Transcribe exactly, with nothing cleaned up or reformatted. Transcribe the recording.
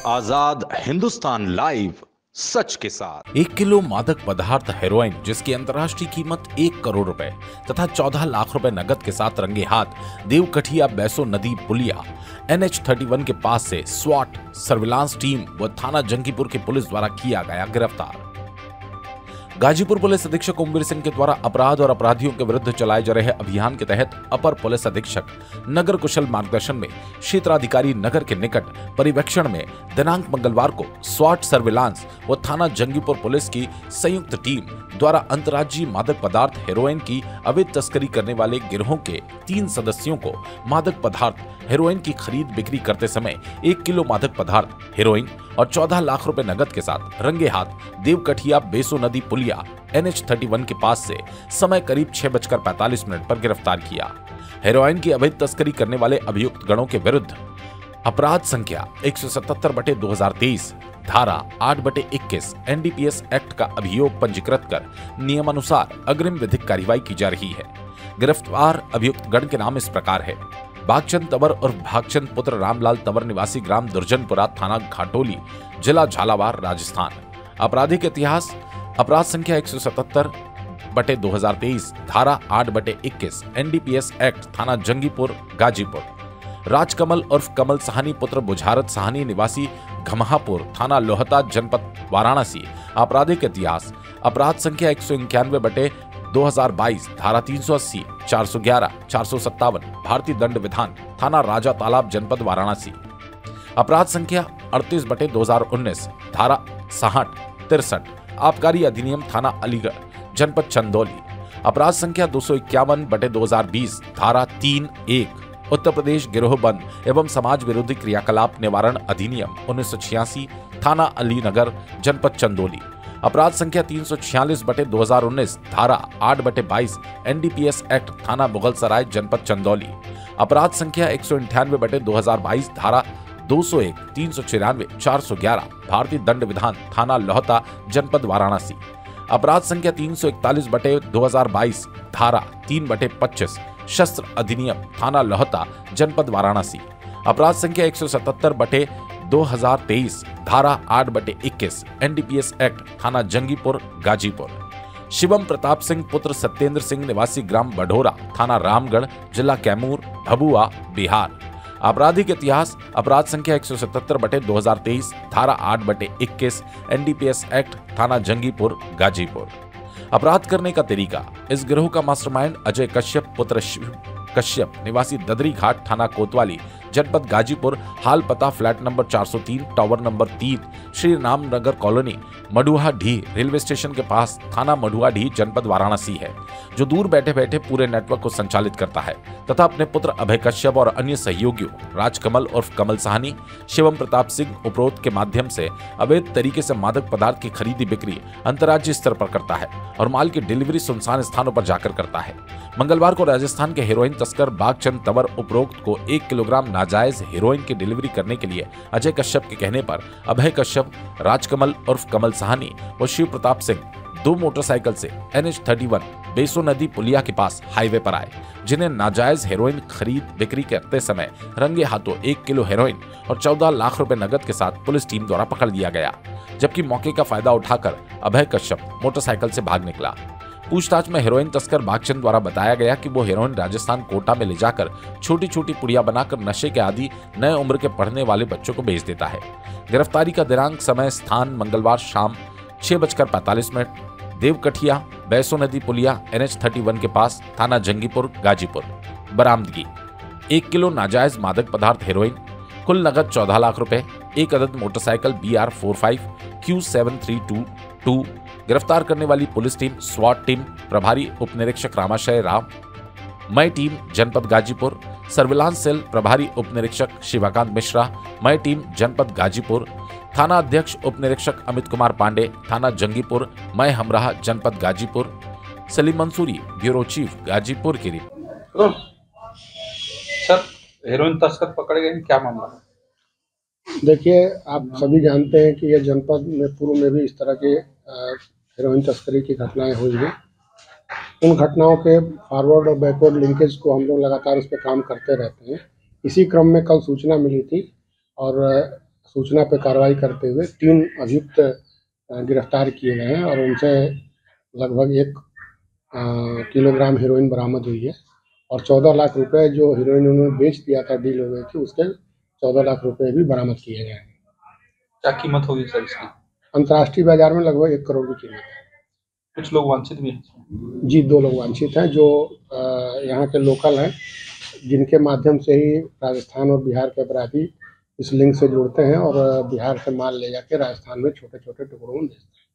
आजाद Hindustan live, सच के साथ। एक किलो मादक पदार्थ हेरोइन जिसकी अंतर्राष्ट्रीय कीमत एक करोड़ रुपए तथा चौदह लाख रुपए नकद के साथ रंगे हाथ देवकठिया बैसो नदी पुलिया एन एच इकतीस के पास से स्वाट सर्विलांस टीम व थाना जंगीपुर की पुलिस द्वारा किया गया गिरफ्तार। गाजीपुर पुलिस अधीक्षक ओमवीर सिंह के द्वारा अपराध और अपराधियों के विरुद्ध चलाए जा रहे अभियान के तहत अपर पुलिस अधीक्षक नगर कुशल मार्गदर्शन में क्षेत्राधिकारी नगर के निकट परिवेक्षण में दिनांक मंगलवार को स्वाट सर्विलांस व थाना जंगीपुर पुलिस की संयुक्त टीम द्वारा अंतर्राज्यीय मादक पदार्थ हेरोइन की अवैध तस्करी करने वाले गिरोह के तीन सदस्यों को मादक पदार्थ हेरोइन की खरीद बिक्री करते समय एक किलो मादक पदार्थ हेरोइन और चौदह लाख रुपए नगद के साथ रंगे हाथ देवकठिया बेसो नदी पुलिया एन एच इकतीस के पास से समय करीब छह बजकर पैंतालीस मिनट पर गिरफ्तार किया। हेरोइन की अवैध तस्करी करने वाले अभियुक्त गणों के विरुद्ध अपराध संख्या एक सौ सतहत्तर बटे दो हजार तेईस धारा आठ बटे इक्कीस N D P S act का अभियोग पंजीकृत कर नियमानुसार अग्रिम विधिक कार्रवाई की जा रही है। गिरफ्तार अभियुक्त गण के नाम इस प्रकार है: भागचंद तंवर और भागचंद पुत्र रामलाल तंवर निवासी ग्राम दुर्जनपुरा थाना घाटोली जिला झालावाड़ राजस्थान। आपराधिक इतिहास: अपराध संख्या एक सौ सतहत्तर बटे दो हजार तेईस धारा आठ बटे इक्कीस N D P S act थाना जंगीपुर गाजीपुर। राजकमल उर्फ कमल साहनी पुत्र बुझारत साहनी निवासी घमहापुर थाना लोहता जनपद वाराणसी। आपराधिक इतिहास: अपराध संख्या एक सौ इक्यानवे बटे दो हजार बाईस धारा तीन सौ अस्सी चार सौ ग्यारह चार सौ सत्तावन भारतीय दंड विधान थाना राजा तालाब जनपद वाराणसी। अपराध संख्या अड़तीस बटे दो हजार उन्नीस धारा साठ तिरसठ आबकारी अधिनियम थाना अलीगढ़ जनपद चंदौली। अपराध संख्या दो सौ इक्यावन बटे दो हजार बीस धारा तीन एक उत्तर प्रदेश गिरोह बंद एवं समाज विरोधी क्रियाकलाप निवारण अधिनियम उन्नीस सौ छियासी थाना अलीनगर जनपद चंदौली। अपराध संख्या तीन सौ छियालीस बटे दो हजार उन्नीस धारा आठ बटे बाईस N D P S act थाना मुगलसराय जनपद चंदौली। अपराध संख्या एक सौ अंठानवे बटे दो हजार बाईस धारा दो सौ एक तीन सौ छियानवे चार सौ ग्यारह भारतीय दंड विधान थाना लोहता जनपद वाराणसी। अपराध संख्या तीन सौ इकतालीस बटे दो हजार बाईस धारा तीन बटे पच्चीस शस्त्र अधिनियम थाना लोहता जनपद वाराणसी। अपराध संख्या एक सौ सतहत्तर बटे दो हजार तेईस धारा आठ बटे इक्कीस N D P S act थाना जंगीपुर गाजीपुर। शिवम प्रताप सिंह पुत्र सत्येंद्र सिंह निवासी ग्राम बढोरा थाना रामगढ़ जिला कैमूर भभुआ बिहार। आपराधिक इतिहास: अपराध संख्या एक सौ सतहत्तर बटे दो हजार तेईस धारा आठ बटे इक्कीस N D P S act थाना जंगीपुर गाजीपुर। अपराध करने का तरीका: इस गिरोह का मास्टरमाइंड अजय कश्यप पुत्र शिव कश्यप निवासी ददरी घाट थाना कोतवाली जनपद गाजीपुर। हाल पता फ्लैट नंबर चार सौ तीन टावर नंबर तीन Shri Ram Nagar colony Maduadih railway station के पास थाना मडुहाडीह जनपद वाराणसी है, जो दूर बैठे बैठे पूरे नेटवर्क को संचालित करता है तथा अपने पुत्र अभय कश्यप और अन्य सहयोगियों राजकमल उर्फ कमल साहनी शिवम प्रताप सिंह उपरोक्त के माध्यम से अवैध तरीके से मादक पदार्थ की खरीदी बिक्री अंतर्राज्यीय स्तर पर करता है और माल की डिलीवरी सुनसान स्थानों पर जाकर करता है। मंगलवार को राजस्थान के हेरोइन तस्कर भागचंद तंवर उपरोक्त को एक किलोग्राम नाजायज हेरोइन की डिलीवरी करने के लिए अजय कश्यप के कहने पर अभय कश्यप, राजकमल उर्फ कमल साहनी व शिव प्रताप सिंह दो मोटरसाइकिल से एन एच इकतीस बेसो नदी पुलिया के पास हाईवे पर आए, जिन्हें नाजायज हेरोइन खरीद बिक्री करते समय रंगे हाथों एक किलो हेरोइन और चौदह लाख रुपए नगद के साथ पुलिस टीम द्वारा पकड़ लिया गया। जबकि मौके का फायदा उठाकर अभय कश्यप मोटरसाइकिल से भाग निकला। पूछताछ में हेरोइन तस्कर भागचंद द्वारा बताया गया कि वो हेरोइन राजस्थान कोटा में ले जाकर छोटी छोटी पुड़िया बनाकर नशे के आदि नए उम्र के पढ़ने वाले बच्चों को बेच देता है। गिरफ्तारी का दिनांक समय स्थान मंगलवार शाम छह बजकर पैंतालीस मिनट देवकठिया बैसो नदी पुलिया एन एच इकतीस के पास थाना जंगीपुर गाजीपुर। बरामदगी: एक किलो नाजायज मादक पदार्थ हेरोइन, कुल नगद चौदह लाख रुपए, एक अदद motorcycle B R four five Q seven three two two. गिरफ्तार करने वाली पुलिस टीम स्वाट टीम प्रभारी उप निरीक्षक रामाशय राव, मई टीम जनपद गाजीपुर, सर्विलांस सेल प्रभारी उप निरीक्षक शिवाकांत मिश्रा, मई टीम जनपद गाजीपुर, थाना अध्यक्ष उप निरीक्षक अमित कुमार पांडे थाना जंगीपुर, मई हमराह जनपद गाजीपुर, सलीम मंसूरी ब्यूरो चीफ गाजीपुर की रिपोर्ट। सर, हेरोइन तस्कर पकड़े गए, क्या मामला है? देखिए, आप सभी जानते हैं कि यह जनपद में पूर्व में भी इस तरह के हेरोइन तस्करी की घटनाएं हुई हैं। उन घटनाओं के फॉरवर्ड और बैकवर्ड लिंकेज को हम लोग लगातार उस पर काम करते रहते हैं। इसी क्रम में कल सूचना मिली थी और सूचना पर कार्रवाई करते हुए तीन अभियुक्त गिरफ्तार किए गए हैं और उनसे लगभग एक किलोग्राम हेरोइन बरामद हुई है और चौदह लाख रुपए जो हेरोइन उन्होंने बेच दिया था, डील हो गई थी, उसके चौदह लाख रुपए भी बरामद किए गए हैं। क्या कीमत होगी सर इसकी? अंतर्राष्ट्रीय बाजार में लगभग एक करोड़ की कीमत है। कुछ लोग वांछित भी हैं? जी, दो लोग वांछित हैं जो यहाँ के लोकल हैं, जिनके माध्यम से ही राजस्थान और बिहार के अपराधी इस लिंक से जुड़ते हैं और बिहार से माल ले जाके राजस्थान में छोटे छोटे टुकड़ों में बेचते हैं।